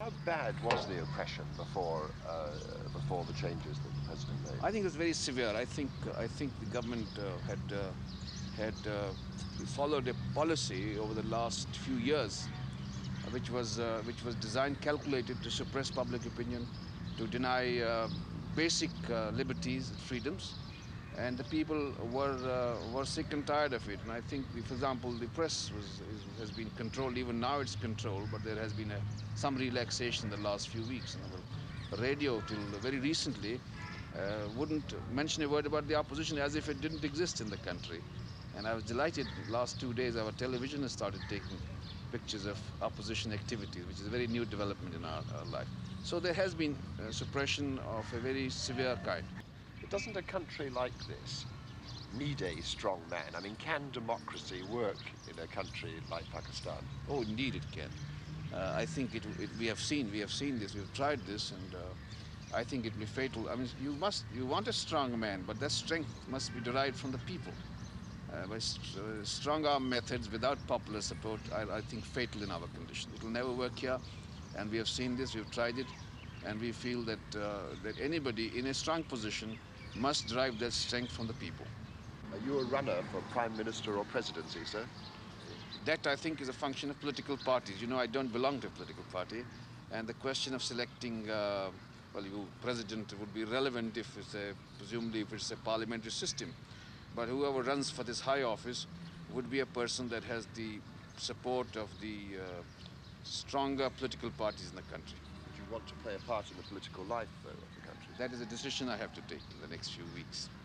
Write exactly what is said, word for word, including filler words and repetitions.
How bad was the oppression before uh, before the changes that the president made? I think it was very severe. I think I think the government uh, had uh, had uh, followed a policy over the last few years, uh, which was uh, which was designed, calculated to suppress public opinion, to deny uh, basic uh, liberties, freedoms, and the people were uh, were sick and tired of it. And I think, the, for example, the press was is, has been controlled. Even now, it's controlled, but there has been a, some relaxation in the last few weeks. You know, the radio, till very recently, uh, wouldn't mention a word about the opposition as if it didn't exist in the country. And I was delighted. Last two days, our television has started taking pictures of opposition activities, which is a very new development in our, our life. So there has been uh, suppression of a very severe kind. But doesn't a country like this need a strong man? I mean, can democracy work in a country like Pakistan? Oh, indeed, it can. Uh, I think it, it, we have seen, we have seen this, we've tried this, and uh, I think it will be fatal. I mean, you must, you want a strong man, but that strength must be derived from the people. Uh, by st uh, strong arm methods without popular support, I, I think fatal in our condition. It will never work here, and we have seen this, we've tried it, and we feel that, uh, that anybody in a strong position must derive that strength from the people. Are you a runner for prime minister or presidency, sir? That, I think, is a function of political parties. You know, I don't belong to a political party, and the question of selecting, uh, well, you president would be relevant if it's a, presumably if it's a parliamentary system. But whoever runs for this high office would be a person that has the support of the uh, stronger political parties in the country. Would you want to play a part in the political life, though, of the country? That is a decision I have to take in the next few weeks.